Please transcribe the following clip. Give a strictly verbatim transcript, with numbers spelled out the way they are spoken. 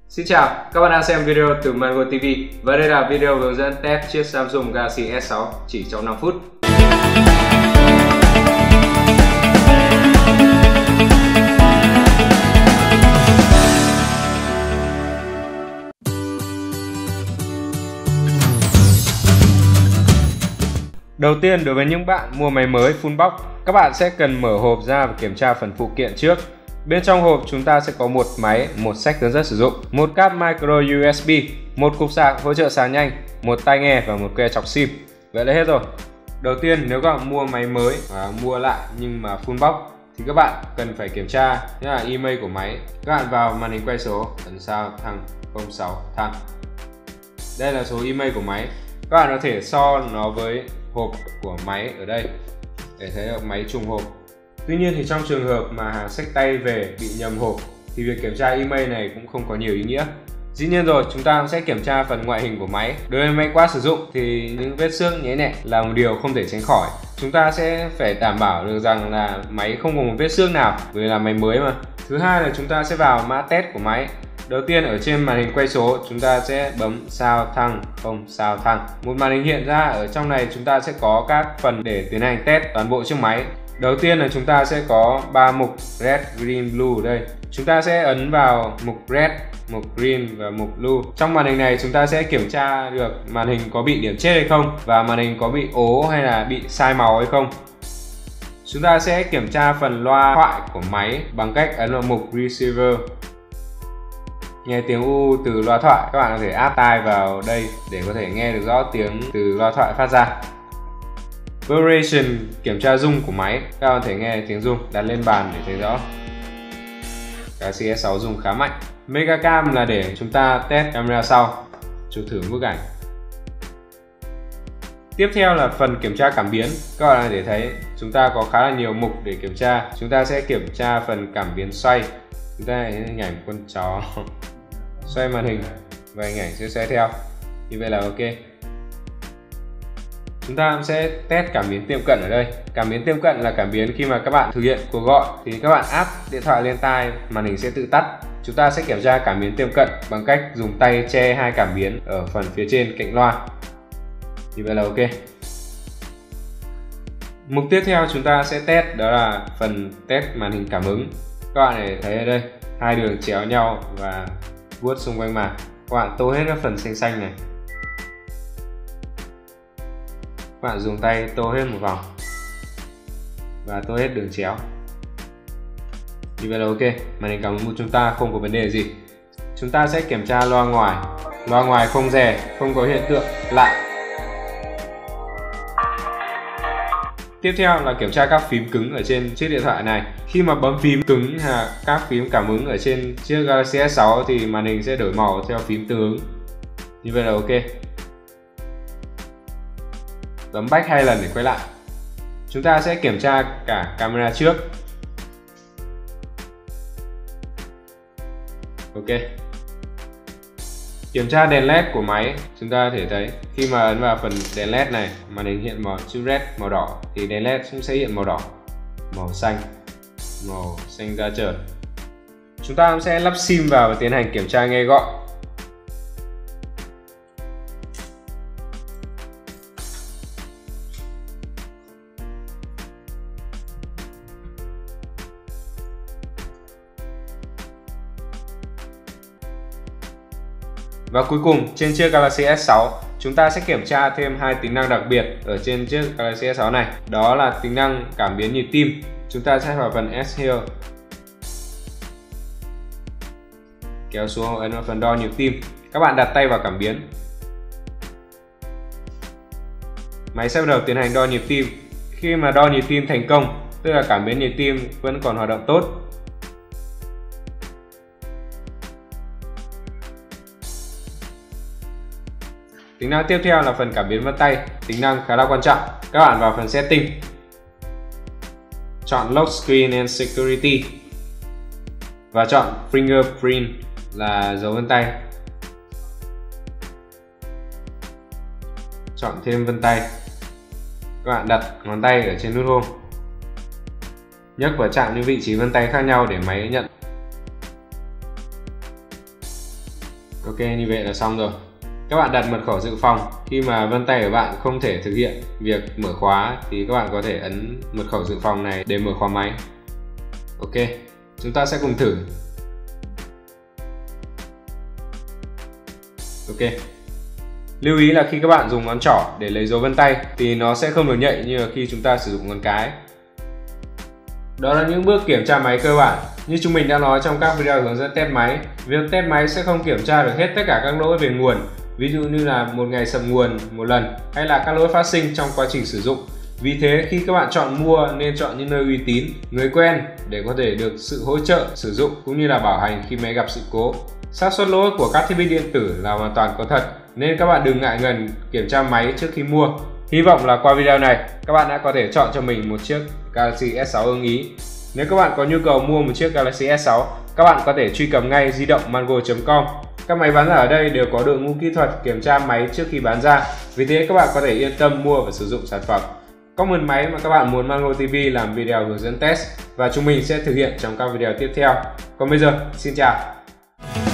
Xin chào, các bạn đang xem video từ Mango ti vi và đây là video hướng dẫn test chiếc Samsung Galaxy S sáu chỉ trong năm phút. Đầu tiên, đối với những bạn mua máy mới full box, các bạn sẽ cần mở hộp ra và kiểm tra phần phụ kiện trước. Bên trong hộp chúng ta sẽ có một máy, một sách hướng dẫn sử dụng, một cáp micro u ét bê, một cục sạc hỗ trợ sạc nhanh, một tai nghe và một que chọc sim. Vậy là hết rồi. Đầu tiên, nếu các bạn mua máy mới và mua lại nhưng mà full box thì các bạn cần phải kiểm tra như là email của máy. Các bạn vào màn hình quay số, ấn sao thăng không sáu thăng. Đây là số email của máy. Các bạn có thể so nó với hộp của máy ở đây để thấy được máy trùng hộp. Tuy nhiên thì trong trường hợp mà hàng xách tay về bị nhầm hộp thì việc kiểm tra email này cũng không có nhiều ý nghĩa. Dĩ nhiên rồi, chúng ta cũng sẽ kiểm tra phần ngoại hình của máy. Đối với máy qua sử dụng thì những vết xước nhễ nhẹ là một điều không thể tránh khỏi. Chúng ta sẽ phải đảm bảo được rằng là máy không có một vết xước nào vì là máy mới mà. Thứ hai là chúng ta sẽ vào mã test của máy. Đầu tiên ở trên màn hình quay số chúng ta sẽ bấm sao thăng không sao thăng. Một màn hình hiện ra, ở trong này chúng ta sẽ có các phần để tiến hành test toàn bộ chiếc máy. Đầu tiên là chúng ta sẽ có ba mục Red, Green, Blue ở đây. Chúng ta sẽ ấn vào mục Red, mục Green và mục Blue. Trong màn hình này chúng ta sẽ kiểm tra được màn hình có bị điểm chết hay không và màn hình có bị ố hay là bị sai màu hay không. Chúng ta sẽ kiểm tra phần loa thoại của máy bằng cách ấn vào mục Receiver. Nghe tiếng u từ loa thoại, các bạn có thể áp tai vào đây để có thể nghe được rõ tiếng từ loa thoại phát ra. Vibration, kiểm tra rung của máy, các bạn có thể nghe tiếng rung, đặt lên bàn để thấy rõ. Galaxy S sáu rung khá mạnh. Mega Cam là để chúng ta test camera sau, chụp thử bức ảnh. Tiếp theo là phần kiểm tra cảm biến. Các bạn có thể thấy chúng ta có khá là nhiều mục để kiểm tra. Chúng ta sẽ kiểm tra phần cảm biến xoay. Chúng ta thấy hình ảnh con chó xoay màn hình và hình ảnh sẽ xoay theo. Như vậy là ok. Chúng ta sẽ test cảm biến tiệm cận ở đây. Cảm biến tiệm cận là cảm biến khi mà các bạn thực hiện cuộc gọi thì các bạn áp điện thoại lên tai, màn hình sẽ tự tắt. Chúng ta sẽ kiểm tra cảm biến tiệm cận bằng cách dùng tay che hai cảm biến ở phần phía trên cạnh loa. Như vậy là ok. Mục tiếp theo chúng ta sẽ test đó là phần test màn hình cảm ứng. Các bạn để thấy ở đây hai đường chéo nhau và vuốt xung quanh màn. Các bạn tô hết các phần xanh xanh này. Các bạn dùng tay tô hết một vòng và tô hết đường chéo. Như vậy là ok. Màn hình cảm ứng của chúng ta không có vấn đề gì. Chúng ta sẽ kiểm tra loa ngoài. Loa ngoài không rè, không có hiện tượng lạ. Tiếp theo là kiểm tra các phím cứng ở trên chiếc điện thoại này. Khi mà bấm phím cứng hay các phím cảm ứng ở trên chiếc Galaxy S sáu thì màn hình sẽ đổi màu theo phím tương ứng. Như vậy là ok. Bấm back hai lần để quay lại. Chúng ta sẽ kiểm tra cả camera trước. Ok. Kiểm tra đèn led của máy. Chúng ta có thể thấy khi mà ấn vào phần đèn led này, màn hình hiện màu chữ red màu đỏ thì đèn led cũng sẽ hiện màu đỏ, màu xanh, màu xanh da trơn. Chúng ta cũng sẽ lắp sim vào và tiến hành kiểm tra nghe gọi. Và cuối cùng, trên chiếc Galaxy S sáu, chúng ta sẽ kiểm tra thêm hai tính năng đặc biệt ở trên chiếc Galaxy S sáu này. Đó là tính năng cảm biến nhịp tim. Chúng ta sẽ vào phần S Here, kéo xuống ấn vào phần đo nhịp tim. Các bạn đặt tay vào cảm biến. Máy sẽ bắt đầu tiến hành đo nhịp tim. Khi mà đo nhịp tim thành công, tức là cảm biến nhịp tim vẫn còn hoạt động tốt. Tính năng tiếp theo là phần cảm biến vân tay, tính năng khá là quan trọng. Các bạn vào phần Setting, chọn Lock Screen and Security và chọn Fingerprint là dấu vân tay. Chọn thêm vân tay. Các bạn đặt ngón tay ở trên nút Home, nhấc và chạm những vị trí vân tay khác nhau để máy nhận. Ok, như vậy là xong rồi. Các bạn đặt mật khẩu dự phòng. Khi mà vân tay của bạn không thể thực hiện việc mở khóa thì các bạn có thể ấn mật khẩu dự phòng này để mở khóa máy. Ok, chúng ta sẽ cùng thử. Ok. Lưu ý là khi các bạn dùng ngón trỏ để lấy dấu vân tay thì nó sẽ không được nhạy như là khi chúng ta sử dụng ngón cái. Đó là những bước kiểm tra máy cơ bản. Như chúng mình đã nói trong các video hướng dẫn test máy, việc test máy sẽ không kiểm tra được hết tất cả các lỗi về nguồn, ví dụ như là một ngày sập nguồn một lần hay là các lỗi phát sinh trong quá trình sử dụng. Vì thế khi các bạn chọn mua nên chọn những nơi uy tín, người quen để có thể được sự hỗ trợ sử dụng cũng như là bảo hành khi máy gặp sự cố. Xác suất lỗi của các thiết bị điện tử là hoàn toàn có thật, nên các bạn đừng ngại ngần kiểm tra máy trước khi mua. Hy vọng là qua video này các bạn đã có thể chọn cho mình một chiếc Galaxy S sáu ưng ý. Nếu các bạn có nhu cầu mua một chiếc Galaxy S sáu, các bạn có thể truy cập ngay di động mango chấm com. Các máy bán ra ở đây đều có đội ngũ kỹ thuật kiểm tra máy trước khi bán ra, vì thế các bạn có thể yên tâm mua và sử dụng sản phẩm. Comment máy mà các bạn muốn Mango ti vi làm video hướng dẫn test và chúng mình sẽ thực hiện trong các video tiếp theo. Còn bây giờ, xin chào!